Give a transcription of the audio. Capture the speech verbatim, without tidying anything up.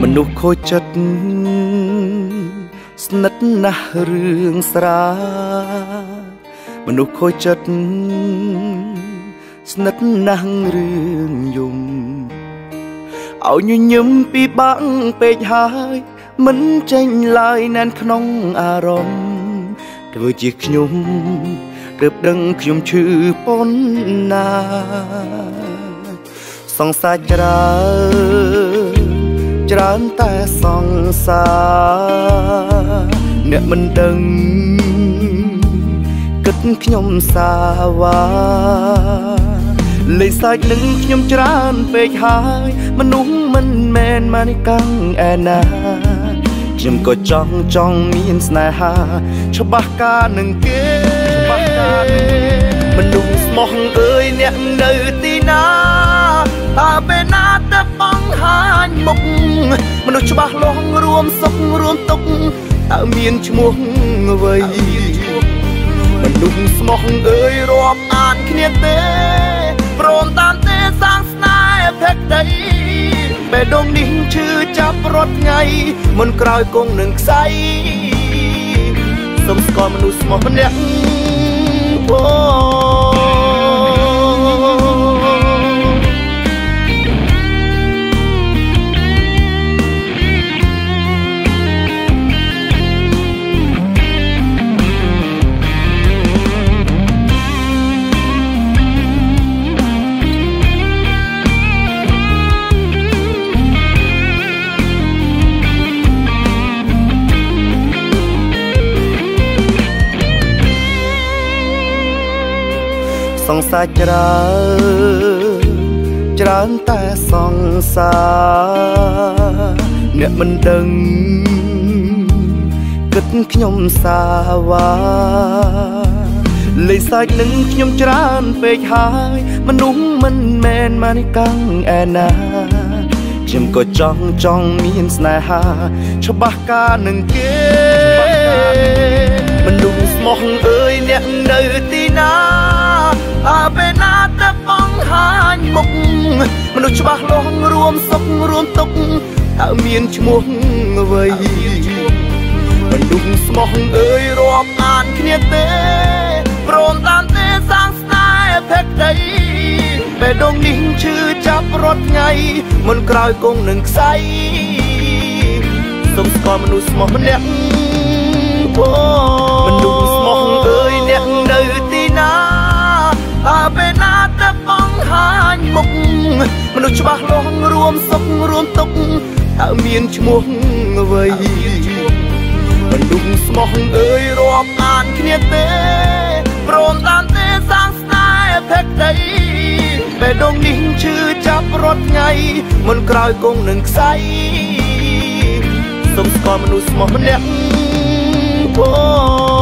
មនុស្សខូចចិត្តស្និទ្ធណាស់រឿងស្រាមនុស្សខូចចិត្តស្និទ្ធណាស់រឿងយំឲ្យញញឹមពីបាក់ពេកហើយមិនចេញឡើយណែនក្នុងអារម្មណ៍ធ្វើជាខ្ញុំទើបដឹងខ្ញុំឈឺប៉ុណ្ណាសង្សារច្រើនច្រើនតែសង្សារអ្នកមិនដឹងគិតខ្ញុំសាវ៉ាលេងសាច់នឹងខ្ញុំច្រើនពេកហើយមនុស្សមិនមែនមកកាំងឯណាខ្ញុំក៏ចង់ចង់មានស្នេហាច្បាស់ការនឹងគេច្បាស់ការមនុស្សស្មោះអើយអ្នកនៅទីណាតើពេលណាទៅបង្ហាញមុខមនុស្សច្បាស់លាស់រួមសុខរួមទុក្ខតើមានឈ្មោះអ្វីមនុស្សស្មោះអើយរាប់អានគ្នាទេព្រមតាមទេសាងស្នេហ៍ភក្តីបេះដូងនេះឈឺចាប់រត់ថ្ងៃមុនក្រោយគង់នឹងខ្សែសូមស្គាល់មនុស្សស្មោះម្នាក់អូសង្សារច្រើនច្រើនតែសង្សារអ្នកមិនដឹងគិតខ្ញុំសាវ៉ាលេងសាច់នឹងខ្ញុំច្រើនពេកហើយមនុស្សមិនមែនមកកាំងឯណាខ្ញុំក៏ចង់ចង់មានស្នេហាច្បាស់ការនឹងគេមនុស្សស្មោះអើយអ្នកនៅទីណាតើពេលណាទៅបង្ហាញមុខមនុស្សច្បាស់លាស់រួមសុខរួមទុក្ខតើមានឈ្មោះអ្វីមនុស្សស្មោះអើយរាប់អានគ្នាទេព្រមតាមទេសាងស្នេហ៍ភក្តីបេះដូងនេះឈឺចាប់រត់ថ្ងៃមុនក្រោយគង់នឹងខ្សែសូមស្គាល់មនុស្សស្មោះម្នាក់អូមនុស្សស្មោះអើយអ្នកនៅទីណាតើពេលណាទៅបង្ហាញមុខមនុស្សច្បាស់លាស់រួមសុខរួមទុក្ខតើមានឈ្មោះអ្វីមនុស្សស្មោះអើយរាប់អានគ្នាទេព្រមតាមទេសាងស្នេហ៍ភក្តីបេះដូងនេះឈឺចាប់រត់ថ្ងៃមុនក្រោយគង់នឹងខ្សែសូមស្គាល់មនុស្សស្មោះម្នាក់អូ